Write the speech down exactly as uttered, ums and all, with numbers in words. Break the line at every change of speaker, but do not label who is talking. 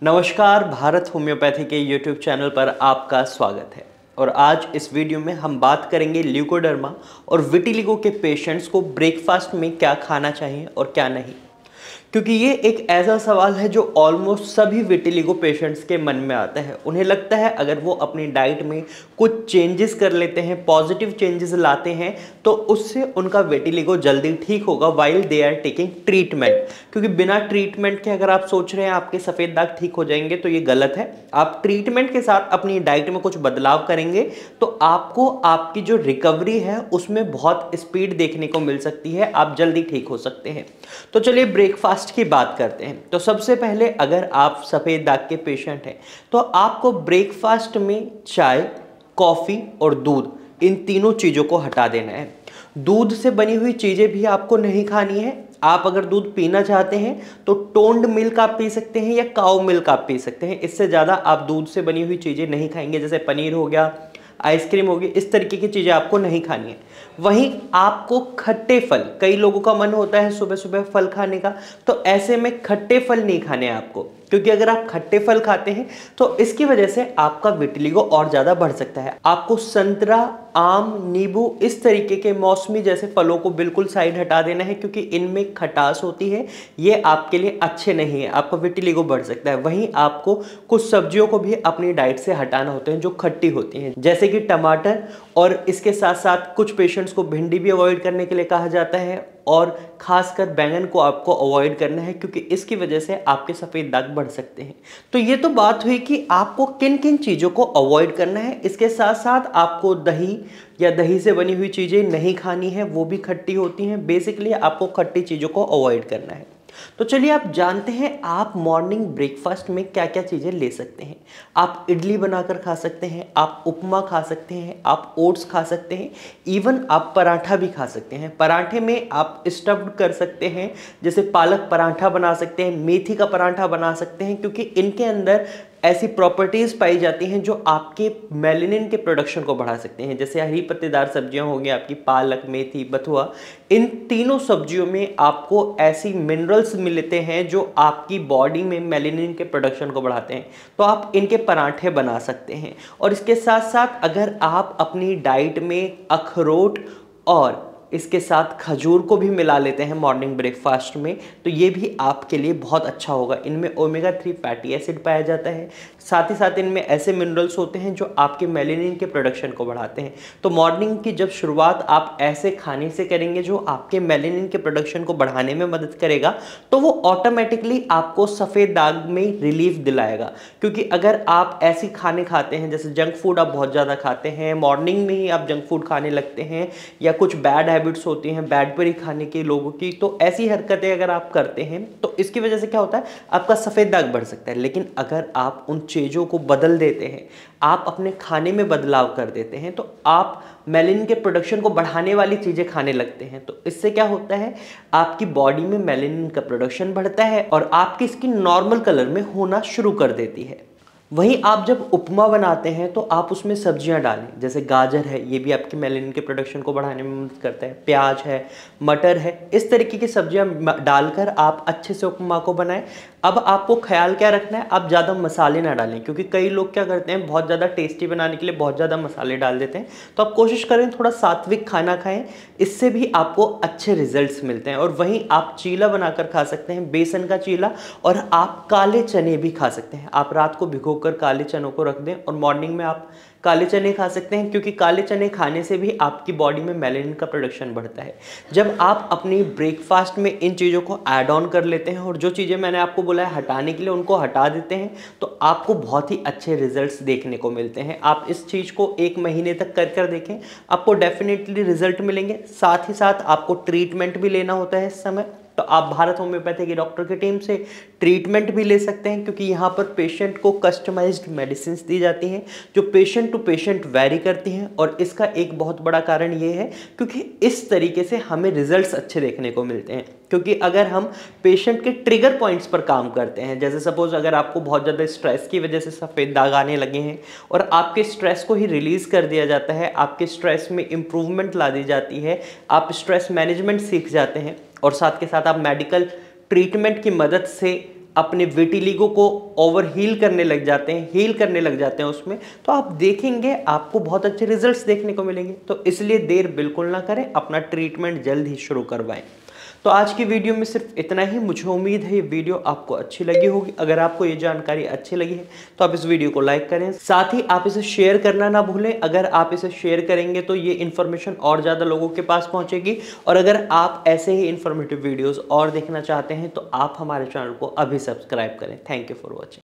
नमस्कार, भारत होम्योपैथी के YouTube channel पर आपका स्वागत है। और आज इस वीडियो में हम बात करेंगे ल्यूकोडर्मा और विटिलिगो के पेशेंट्स को ब्रेकफास्ट में क्या खाना चाहिए और क्या नहीं, क्योंकि ये एक ऐसा सवाल है जो ऑलमोस्ट सभी विटिलिगो पेशेंट्स के मन में आता है। उन्हें लगता है अगर वो अपनी डाइट में कुछ चेंजेस कर लेते हैं, पॉजिटिव चेंजेस लाते हैं, तो उससे उनका विटिलिगो जल्दी ठीक होगा while they are taking treatment. क्योंकि बिना ट्रीटमेंट के अगर आप सोच रहे हैं आपके सफ़ेद दाग ठीक हो जाएंगे तो ये गलत है। आप ट्रीटमेंट के साथ अपनी डाइट में कुछ बदलाव करेंगे तो आपको आपकी जो रिकवरी है उसमें बहुत स्पीड देखने को मिल सकती है, आप जल्दी ठीक हो सकते हैं। तो चलिए ब्रेकफास्ट की बात करते हैं। तो सबसे पहले अगर आप सफ़ेद दाग के पेशेंट हैं तो आपको ब्रेकफास्ट में चाय, कॉफ़ी और दूध, इन तीनों चीज़ों को हटा देना है। दूध से बनी हुई चीज़ें भी आपको नहीं खानी है। आप अगर दूध पीना चाहते हैं तो टोन्ड मिल्क आप पी सकते हैं या काऊ मिल्क आप पी सकते हैं। इससे ज़्यादा आप दूध से बनी हुई चीज़ें नहीं खाएंगे, जैसे पनीर हो गया, आइसक्रीम होगी, इस तरीके की चीज़ें आपको नहीं खानी है। वहीं आपको खट्टे फल, कई लोगों का मन होता है सुबह सुबह फल खाने का, तो ऐसे में खट्टे फल नहीं खाने हैं आपको, क्योंकि अगर आप खट्टे फल खाते हैं तो इसकी वजह से आपका विटिलिगो और ज़्यादा बढ़ सकता है। आपको संतरा, आम, नींबू, इस तरीके के मौसमी जैसे फलों को बिल्कुल साइड हटा देना है, क्योंकि इनमें खटास होती है, ये आपके लिए अच्छे नहीं है, आपका विटिलिगो बढ़ सकता है। वहीं आपको कुछ सब्जियों को भी अपनी डाइट से हटाना होते हैं जो खट्टी होती हैं, जैसे कि टमाटर, और इसके साथ साथ कुछ पेशेंट्स को भिंडी भी अवॉइड करने के लिए कहा जाता है, और खासकर बैंगन को आपको अवॉइड करना है, क्योंकि इसकी वजह से आपके सफ़ेद दाग बढ़ सकते हैं। तो ये तो बात हुई कि आपको किन किन चीज़ों को अवॉइड करना है। इसके साथ साथ आपको दही या दही से बनी हुई चीज़ें नहीं खानी है, वो भी खट्टी होती हैं। बेसिकली आपको खट्टी चीज़ों को अवॉइड करना है। तो चलिए आप जानते हैं आप मॉर्निंग ब्रेकफास्ट में क्या क्या चीज़ें ले सकते हैं। आप इडली बनाकर खा सकते हैं, आप उपमा खा सकते हैं, आप ओट्स खा सकते हैं, इवन आप पराठा भी खा सकते हैं। पराठे में आप स्टफ्ड कर सकते हैं, जैसे पालक पराठा बना सकते हैं, मेथी का पराठा बना सकते हैं, क्योंकि इनके अंदर ऐसी प्रॉपर्टीज़ पाई जाती हैं जो आपके मेलानिन के प्रोडक्शन को बढ़ा सकते हैं। जैसे हरी पत्तेदार सब्जियां होंगी आपकी, पालक, मेथी, बथुआ, इन तीनों सब्जियों में आपको ऐसी मिनरल्स मिलते हैं जो आपकी बॉडी में मेलानिन के प्रोडक्शन को बढ़ाते हैं। तो आप इनके पराठे बना सकते हैं। और इसके साथ साथ अगर आप अपनी डाइट में अखरोट और इसके साथ खजूर को भी मिला लेते हैं मॉर्निंग ब्रेकफास्ट में, तो ये भी आपके लिए बहुत अच्छा होगा। इनमें ओमेगा थ्री फैटी एसिड पाया जाता है, साथ ही साथ इनमें ऐसे मिनरल्स होते हैं जो आपके मेलानिन के प्रोडक्शन को बढ़ाते हैं। तो मॉर्निंग की जब शुरुआत आप ऐसे खाने से करेंगे जो आपके मेलानिन के प्रोडक्शन को बढ़ाने में मदद करेगा, तो वो ऑटोमेटिकली आपको सफ़ेद दाग में रिलीफ दिलाएगा। क्योंकि अगर आप ऐसी खाने खाते हैं, जैसे जंक फूड आप बहुत ज़्यादा खाते हैं, मॉर्निंग में ही आप जंक फूड खाने लगते हैं, या कुछ बैड हैबिट्स होती हैं बैड पर ही खाने के लोगों की, तो ऐसी हरकतें अगर आप करते हैं तो इसकी वजह से क्या होता है, आपका सफ़ेद दाग बढ़ सकता है। लेकिन अगर आप उन चीज़ों को बदल देते हैं, आप अपने खाने में बदलाव कर देते हैं, तो आप मेलानिन के प्रोडक्शन को बढ़ाने वाली चीज़ें खाने लगते हैं, तो इससे क्या होता है, आपकी बॉडी में मेलानिन का प्रोडक्शन बढ़ता है और आपकी स्किन नॉर्मल कलर में होना शुरू कर देती है। वहीं आप जब उपमा बनाते हैं तो आप उसमें सब्जियां डालें, जैसे गाजर है, ये भी आपके मेलानिन के प्रोडक्शन को बढ़ाने में मदद करता है, प्याज है, मटर है, इस तरीके की सब्जियां डालकर आप अच्छे से उपमा को बनाएं। अब आपको ख्याल क्या रखना है, आप ज़्यादा मसाले ना डालें, क्योंकि कई लोग क्या करते हैं, बहुत ज़्यादा टेस्टी बनाने के लिए बहुत ज़्यादा मसाले डाल देते हैं। तो आप कोशिश करें थोड़ा सात्विक खाना खाएं, इससे भी आपको अच्छे रिजल्ट्स मिलते हैं। और वहीं आप चीला बनाकर खा सकते हैं, बेसन का चीला, और आप काले चने भी खा सकते हैं। आप रात को भिगो कर काले चनों को रख दें और मॉर्निंग में आप काले चने खा सकते हैं, क्योंकि काले चने खाने से भी आपकी बॉडी में मेलानिन का प्रोडक्शन बढ़ता है। जब आप अपनी ब्रेकफास्ट में इन चीज़ों को ऐड ऑन कर लेते हैं और जो चीज़ें मैंने आपको बोला है हटाने के लिए उनको हटा देते हैं, तो आपको बहुत ही अच्छे रिजल्ट्स देखने को मिलते हैं। आप इस चीज़ को एक महीने तक कर कर देखें, आपको डेफिनेटली रिजल्ट मिलेंगे। साथ ही साथ आपको ट्रीटमेंट भी लेना होता है इस समय, तो आप भारत होम्योपैथी की डॉक्टर की टीम से ट्रीटमेंट भी ले सकते हैं, क्योंकि यहाँ पर पेशेंट को कस्टमाइज्ड मेडिसिन दी जाती हैं जो पेशेंट टू पेशेंट वैरी करती हैं। और इसका एक बहुत बड़ा कारण ये है क्योंकि इस तरीके से हमें रिजल्ट्स अच्छे देखने को मिलते हैं। क्योंकि अगर हम पेशेंट के ट्रिगर पॉइंट्स पर काम करते हैं, जैसे सपोज अगर आपको बहुत ज़्यादा स्ट्रेस की वजह से सफ़ेद दाग आने लगे हैं और आपके स्ट्रेस को ही रिलीज़ कर दिया जाता है, आपके स्ट्रेस में इम्प्रूवमेंट ला दी जाती है, आप स्ट्रेस मैनेजमेंट सीख जाते हैं, और साथ के साथ आप मेडिकल ट्रीटमेंट की मदद से अपने विटिलिगो को ओवर हील करने लग जाते हैं, हील करने लग जाते हैं उसमें, तो आप देखेंगे आपको बहुत अच्छे रिजल्ट्स देखने को मिलेंगे। तो इसलिए देर बिल्कुल ना करें, अपना ट्रीटमेंट जल्द ही शुरू करवाएं। तो आज की वीडियो में सिर्फ इतना ही। मुझे उम्मीद है ये वीडियो आपको अच्छी लगी होगी। अगर आपको ये जानकारी अच्छी लगी है तो आप इस वीडियो को लाइक करें, साथ ही आप इसे शेयर करना ना भूलें। अगर आप इसे शेयर करेंगे तो ये इन्फॉर्मेशन और ज़्यादा लोगों के पास पहुंचेगी। और अगर आप ऐसे ही इन्फॉर्मेटिव वीडियोज़ और देखना चाहते हैं तो आप हमारे चैनल को अभी सब्सक्राइब करें। Thank you for watching.